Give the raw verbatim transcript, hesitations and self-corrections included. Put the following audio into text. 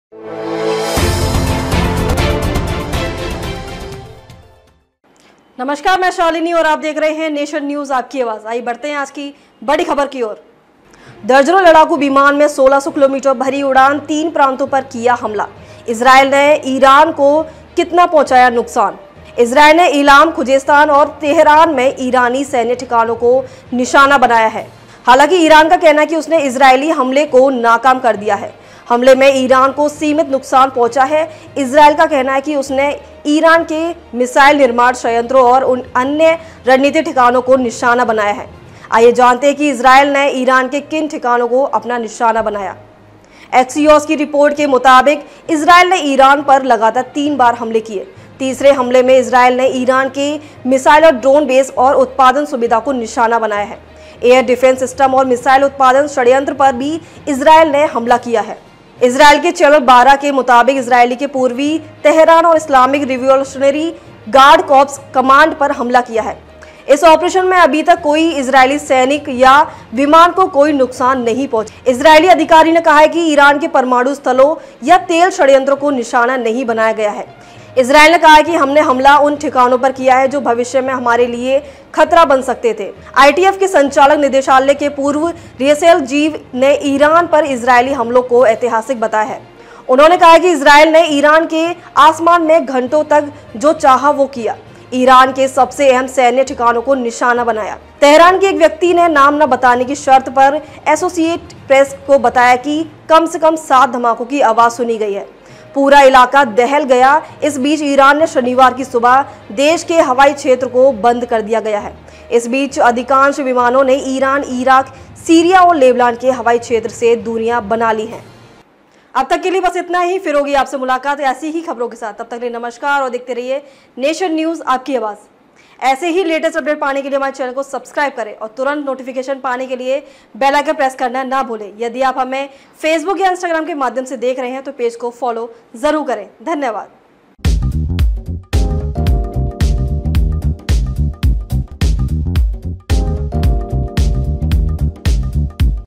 नमस्कार, मैं शालिनी और आप देख रहे हैं नेशन न्यूज आपकी आवाज। आइए बढ़ते हैं आज की बड़ी खबर की ओर। दर्जनों लड़ाकू विमान में सोलह सौ किलोमीटर भरी उड़ान, तीन प्रांतों पर किया हमला। इजराइल ने ईरान को कितना पहुंचाया नुकसान। इजराइल ने इलाम, खुजेस्तान और तेहरान में ईरानी सैन्य ठिकानों को निशाना बनाया है। हालांकि ईरान का कहना है कि उसने इजरायली हमले को नाकाम कर दिया है। हमले में ईरान को सीमित नुकसान पहुंचा है। इजराइल का कहना है कि उसने ईरान के मिसाइल निर्माण संयंत्रों और उन अन्य रणनीतिक ठिकानों को निशाना बनाया है। आइए जानते हैं कि इजराइल ने ईरान के किन ठिकानों को अपना निशाना बनाया। एक्सियोस की रिपोर्ट के मुताबिक इजराइल ने ईरान पर लगातार तीन बार हमले किए। तीसरे हमले में इजराइल ने ईरान के मिसाइल और ड्रोन बेस और उत्पादन सुविधा को निशाना बनाया है। एयर डिफेंस सिस्टम और मिसाइल उत्पादन षड्यंत्र पर भी इजराइल ने हमला किया है। इजराइल के चैनल बारह के मुताबिक इजरायली के पूर्वी तेहरान और Islamic revolutionary guard corps command पर हमला किया है। इस ऑपरेशन में अभी तक कोई इजरायली सैनिक या विमान को कोई नुकसान नहीं पहुंचा। इजरायली अधिकारी ने कहा है कि ईरान के परमाणु स्थलों या तेल षड्यंत्रों को निशाना नहीं बनाया गया है। इजराइल ने कहा है कि हमने हमला उन ठिकानों पर किया है जो भविष्य में हमारे लिए खतरा बन सकते थे। आईटीएफ के संचालक निदेशालय के पूर्व रियसेल जीव ने ईरान पर इजरायली हमलों को ऐतिहासिक बताया है। उन्होंने कहा कि इजराइल ने ईरान के आसमान में घंटों तक जो चाहा वो किया। ईरान के सबसे अहम सैन्य ठिकानों को निशाना बनाया। तेहरान के एक व्यक्ति ने नाम न बताने की शर्त पर एसोसिएट प्रेस को बताया कि कम से कम सात धमाकों की आवाज सुनी गई है। पूरा इलाका दहल गया। इस बीच ईरान ने शनिवार की सुबह देश के हवाई क्षेत्र को बंद कर दिया गया है। इस बीच अधिकांश विमानों ने ईरान, इराक, सीरिया और लेबनान के हवाई क्षेत्र से दूरियां बना ली हैं। अब तक के लिए बस इतना ही। फिर होगी आपसे मुलाकात ऐसी ही खबरों के साथ। तब तक के लिए नमस्कार और देखते रहिए नेशन न्यूज आपकी आवाज। ऐसे ही लेटेस्ट अपडेट पाने के लिए हमारे चैनल को सब्सक्राइब करें और तुरंत नोटिफिकेशन पाने के लिए बेल आइकन प्रेस करना ना भूलें। यदि आप हमें फेसबुक या इंस्टाग्राम के माध्यम से देख रहे हैं तो पेज को फॉलो जरूर करें। धन्यवाद।